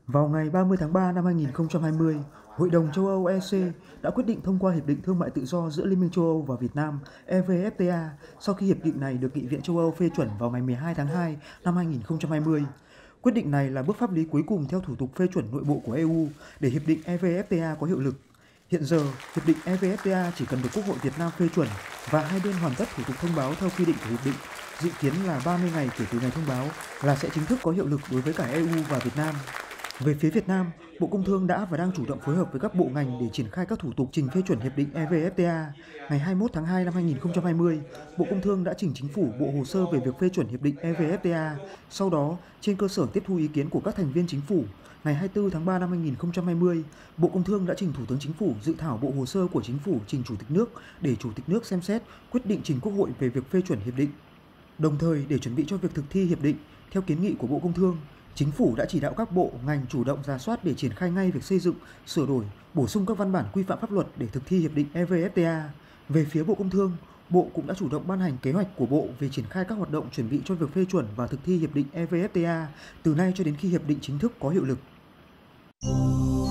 Vào ngày 30 tháng 3 năm 2020, Hội đồng châu Âu EC đã quyết định thông qua Hiệp định Thương mại Tự do giữa Liên minh châu Âu và Việt Nam EVFTA sau khi hiệp định này được Nghị viện châu Âu phê chuẩn vào ngày 12 tháng 2 năm 2020. Quyết định này là bước pháp lý cuối cùng theo thủ tục phê chuẩn nội bộ của EU để Hiệp định EVFTA có hiệu lực. Hiện giờ, Hiệp định EVFTA chỉ cần được Quốc hội Việt Nam phê chuẩn và hai bên hoàn tất thủ tục thông báo theo quy định của Hiệp định. Dự kiến là 30 ngày kể từ ngày thông báo là sẽ chính thức có hiệu lực đối với cả EU và Việt Nam. Về phía Việt Nam, Bộ Công Thương đã và đang chủ động phối hợp với các bộ ngành để triển khai các thủ tục trình phê chuẩn Hiệp định EVFTA. Ngày 21 tháng 2 năm 2020, Bộ Công Thương đã trình Chính phủ bộ hồ sơ về việc phê chuẩn Hiệp định EVFTA. Sau đó, trên cơ sở tiếp thu ý kiến của các thành viên Chính phủ, ngày 24 tháng 3 năm 2020, Bộ Công Thương đã trình Thủ tướng Chính phủ dự thảo bộ hồ sơ của Chính phủ trình Chủ tịch nước để Chủ tịch nước xem xét quyết định trình Quốc hội về việc phê chuẩn hiệp định. Đồng thời, để chuẩn bị cho việc thực thi hiệp định, theo kiến nghị của Bộ Công Thương, Chính phủ đã chỉ đạo các bộ, ngành chủ động rà soát để triển khai ngay việc xây dựng, sửa đổi, bổ sung các văn bản quy phạm pháp luật để thực thi hiệp định EVFTA. Về phía Bộ Công Thương, Bộ cũng đã chủ động ban hành kế hoạch của Bộ về triển khai các hoạt động chuẩn bị cho việc phê chuẩn và thực thi hiệp định EVFTA từ nay cho đến khi hiệp định chính thức có hiệu lực.